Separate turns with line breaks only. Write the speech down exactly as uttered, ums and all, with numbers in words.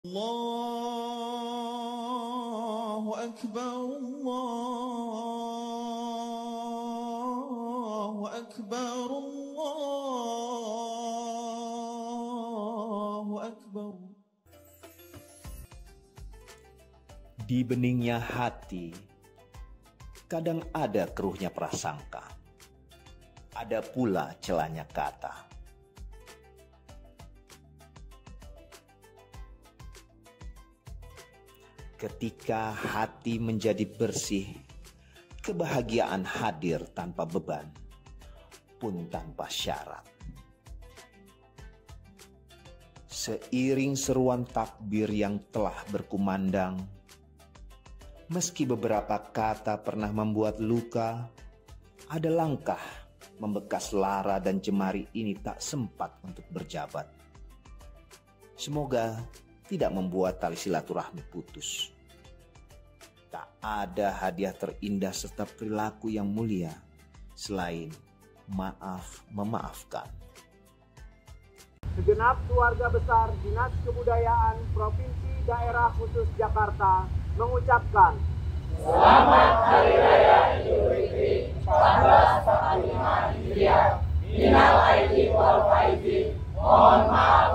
Allahu Akbar, Allahu Akbar, Allahu Akbar.
Di beningnya hati, kadang ada keruhnya prasangka, ada pula celahnya kata. Ketika hati menjadi bersih, kebahagiaan hadir tanpa beban, pun tanpa syarat. Seiring seruan takbir yang telah berkumandang, meski beberapa kata pernah membuat luka, ada langkah membekas lara dan jemari ini tak sempat untuk berjabat. Semoga tidak membuat tali silaturahmi putus. Tak ada hadiah terindah serta perilaku yang mulia selain maaf memaafkan.
Segenap keluarga besar Dinas Kebudayaan Provinsi Daerah Khusus Jakarta mengucapkan
Selamat Hari Raya Idul Fitri seribu empat ratus empat puluh lima Hijriah. Minal aidin wal faizin. Mohon maaf